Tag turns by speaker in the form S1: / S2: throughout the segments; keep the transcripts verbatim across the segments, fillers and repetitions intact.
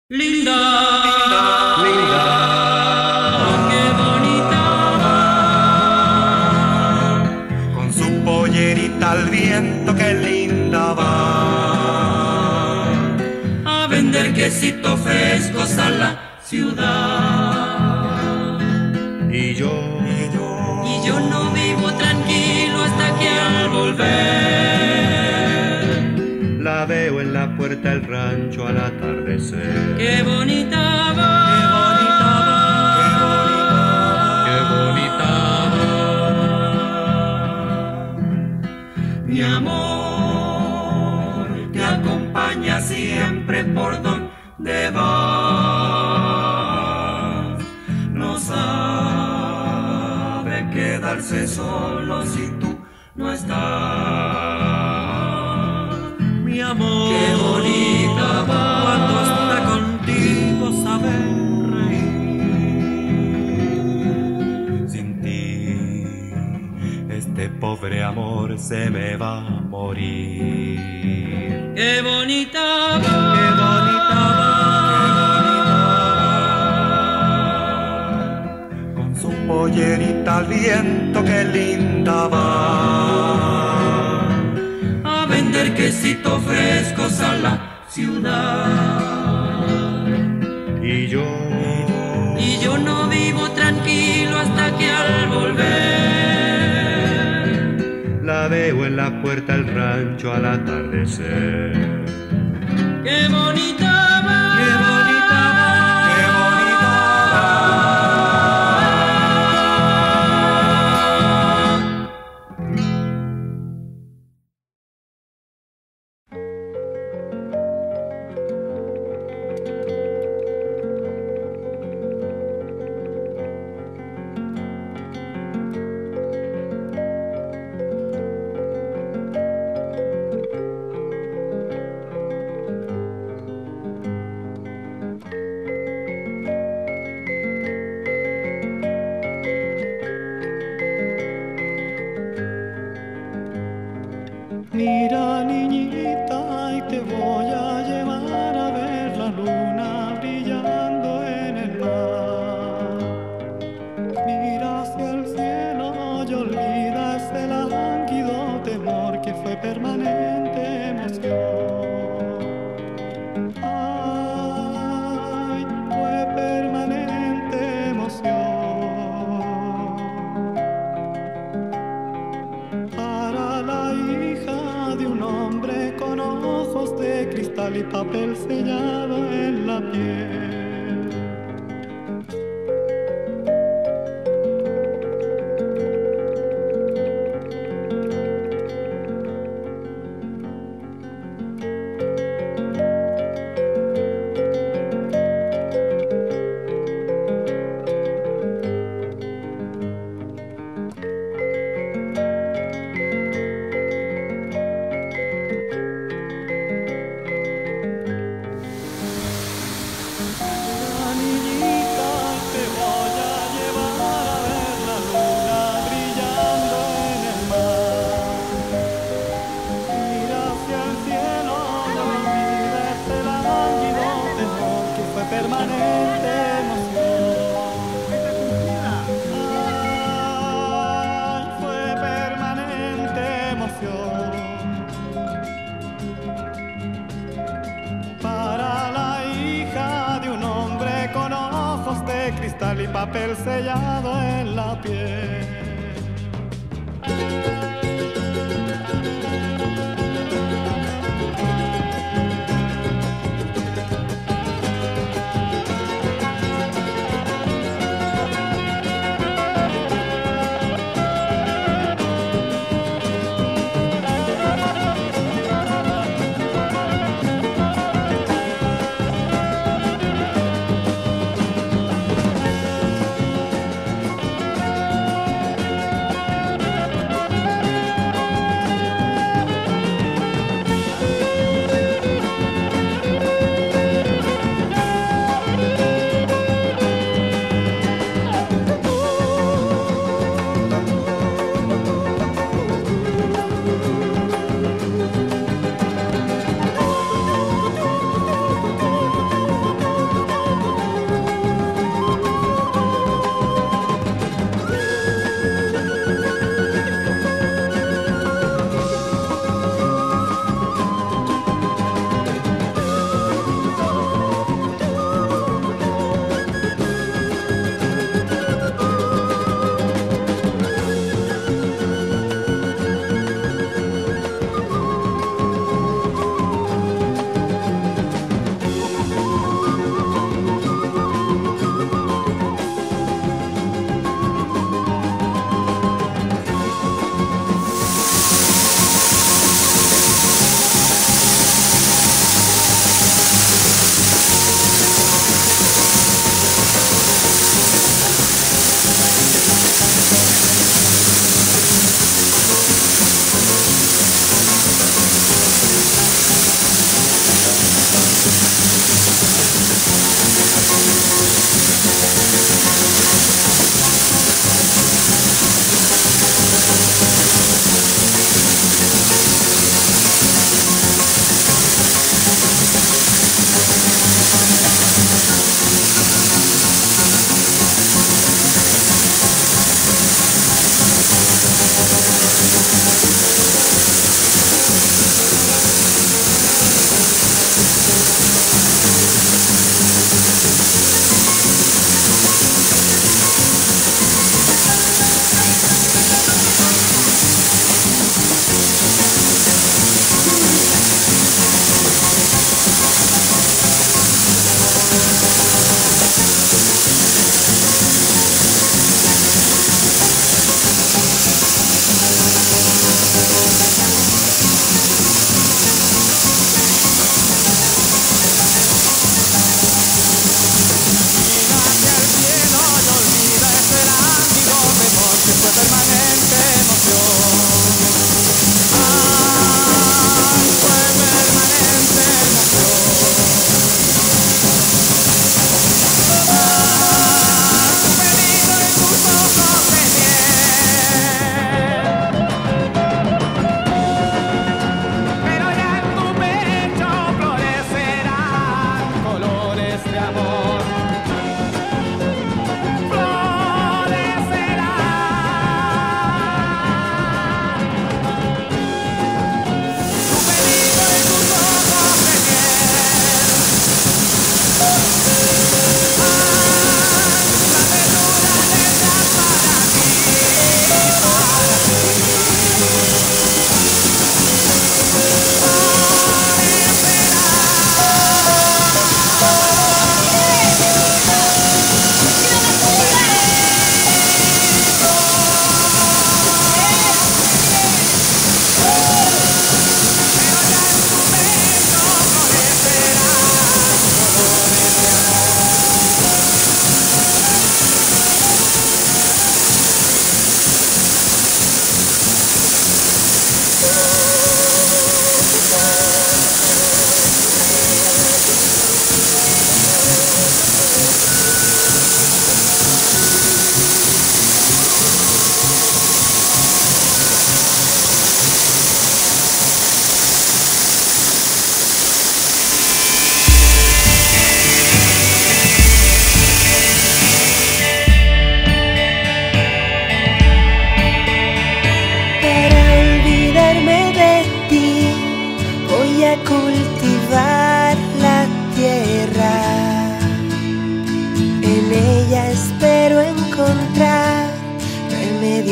S1: Linda, linda, linda, oh, qué bonita va,
S2: con su pollerita al viento, qué linda va,
S1: a vender quesito frescos a la ciudad.
S2: Y yo,
S1: y yo, y yo no vivo tranquilo hasta que al volver
S2: la veo en la puerta del rancho al atardecer.
S1: Qué bonita va,
S2: qué bonita va,
S1: qué bonita va. Mi amor te acompaña siempre por donde vas. No sabe quedarse solo si tú no estás.
S2: mi amor,
S1: Qué bonita va
S2: cuando está contigo sabe reír. Sin ti este pobre amor se me va a morir.
S1: Qué bonita va,
S2: Qué bonita va, con su pollerita al viento, qué linda va,
S1: a vender quesitos frescos a la ciudad.
S2: y yo,
S1: Y yo no vivo tranquilo hasta que al volver
S2: la veo en la puerta del rancho al atardecer.
S1: qué bonita va,
S2: Qué bonita va, qué bonita
S3: Mira, niñita, y te voy a llevar a ver la luna brillando en el mar. Mira hacia el cielo y olvida ese lánguido temor que fue permanente emoción. Ay, fue permanente emoción. Para la hija de un hombre con ojos de cristal y papel sellado en la piel. La niñita, te voy a llevar a ver la luna brillando en el mar. Mira hacia el cielo, no olvides el lánguido temor que fue permanente emoción. Ay, fue permanente emoción. Para la hija de un hombre con ojos de cristal y papel sellado en la piel.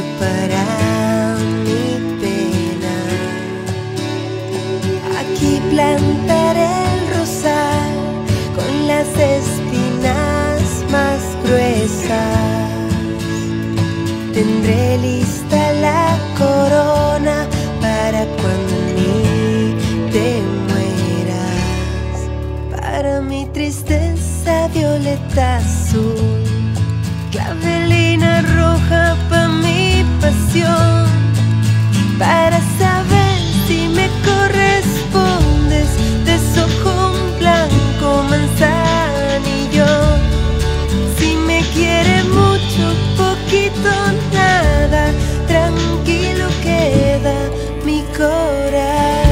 S4: para mi pena. Aquí plantaré el rosal con las espinas más gruesas. Tendré lista la corona para cuando ni te mueras. Para mi tristeza violeta azul, clavelina roja pa' mi pasión. Para saber si me correspondes, desojo un blanco manzanillo. Si me quiere mucho, poquito, nada, tranquilo queda mi corazón.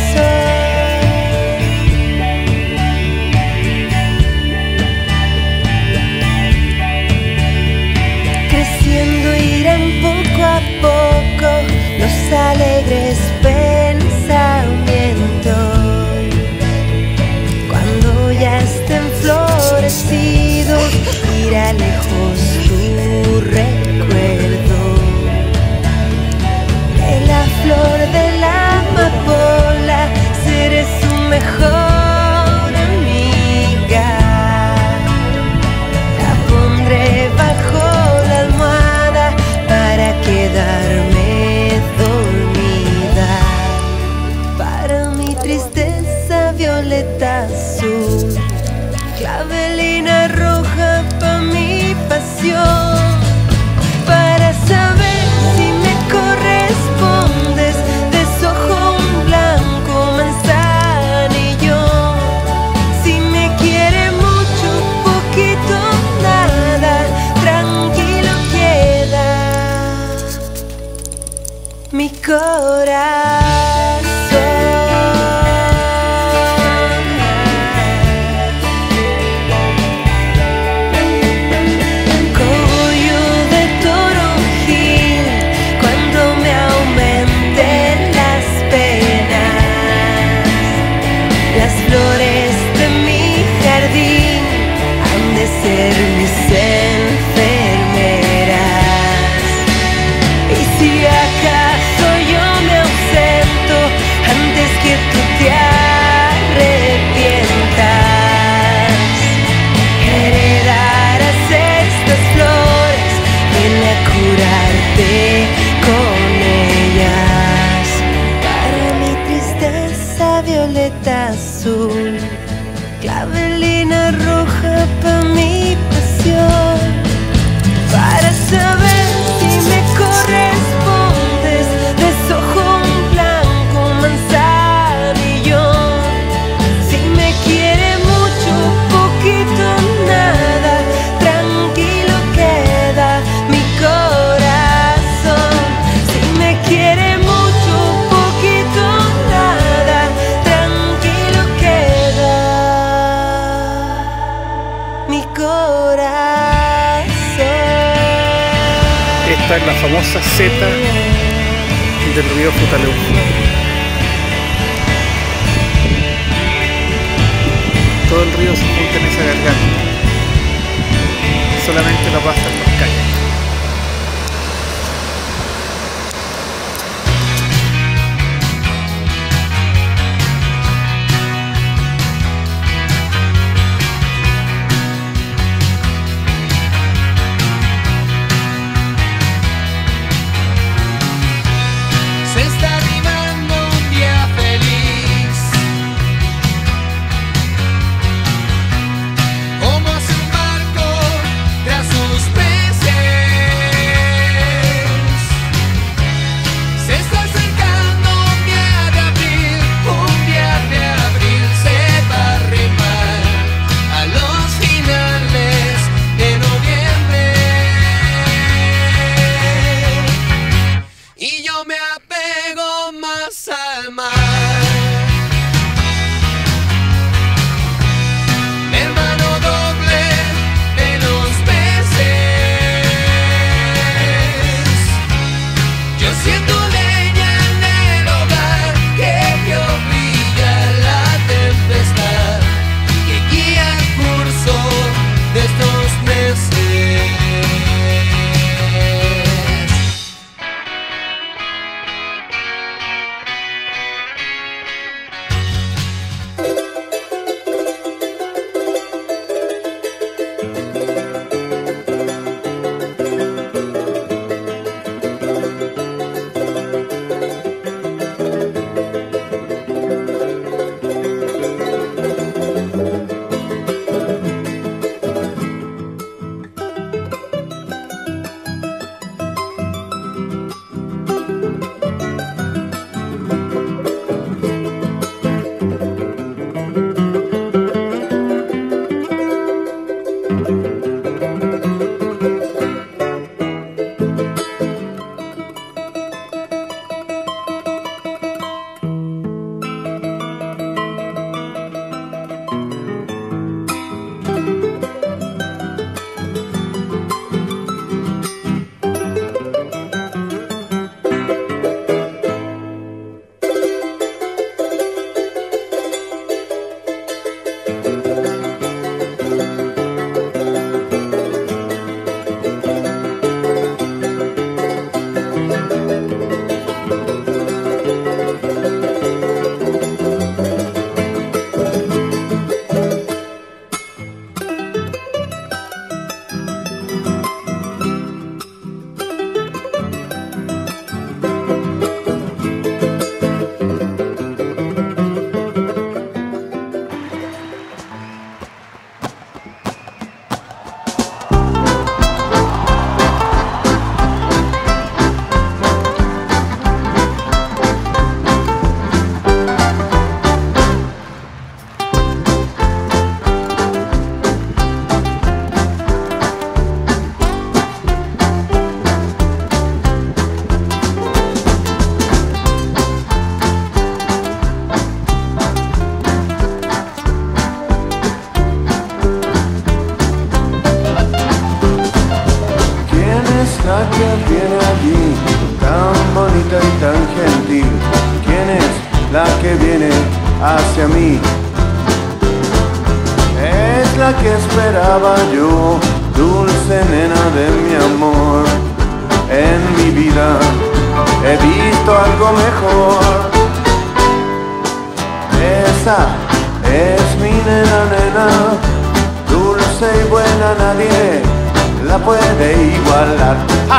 S4: Creciendo irán poco a poco los alegres pensamientos. Cuando ya estén florecidos, irá lejos tu recuerdo. De la flor de la amapola seré su mejor amiga. La pondré bajo la almohada para quedarme dormida. Para mi tristeza violeta azul, clavelina roja pa' mi pasión. Para saber si me correspondes, desojo un blanco manzanillo. Si me quiere mucho, poquito, nada, tranquilo queda mi corazón. Ser mis enfermeras. Y si acaso yo me ausento antes que tú te arrepientas, heredarás estas flores, ven a curarte con ellas. Para mi tristeza violeta azul, clavelina roja pa' mi pasión. Para saber si me correspondes, desojo un blanco manzanillo. Si me quiere mucho, poquito, nada, tranquilo queda mi corazón. Si me quiere mucho, poquito, nada, tranquilo queda mi corazón.
S5: Esta es la famosa zeta del río Futaleufú. Todo el río se junta en esa garganta. Solamente lo pasan los calles.
S6: Se está arribando un día feliz, como si un barco tras sus penas
S7: que viene allí, tan bonita y tan gentil? ¿Quién es la que viene hacia mí? Es la que esperaba yo, dulce nena de mi amor. En mi vida he visto algo mejor. Esa es mi nena, nena, dulce y buena, nadie la puede igualar. ¡Ja!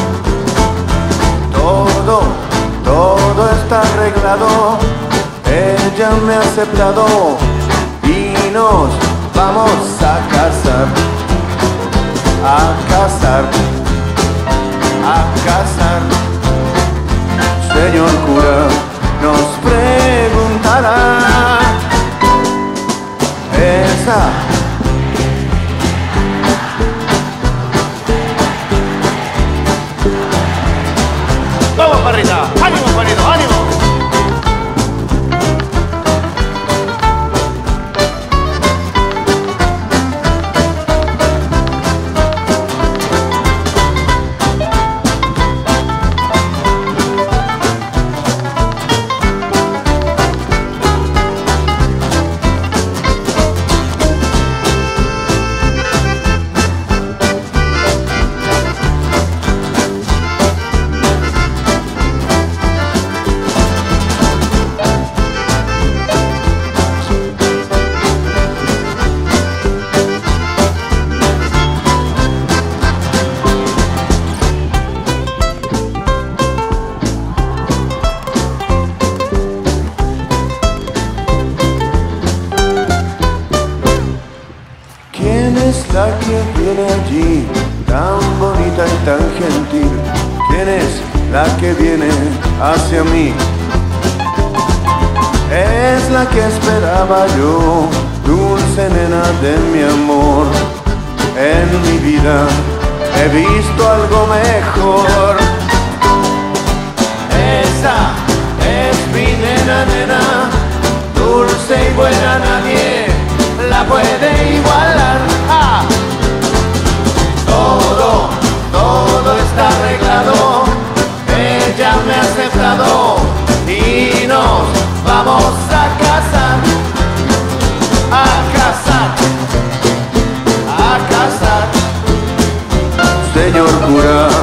S7: Todo, todo está arreglado, ella me ha aceptado y nos vamos a casar, a casar, a casar. Señor cura, nos preguntará esa.
S8: ¡Vamos, Parrita! ¡Ánimo, Juanito! ¡Ánimo!
S7: La que viene allí, tan bonita y tan gentil. ¿Quién es la que viene hacia mí? Es la que esperaba yo, dulce nena de mi amor. En mi vida he visto algo mejor. Esa es mi nena, nena, dulce y buena, nadie la puede igualar. ¡Ah! Todo, todo está arreglado, ella me ha aceptado y nos vamos a casar, a casar, a casar. Señor cura,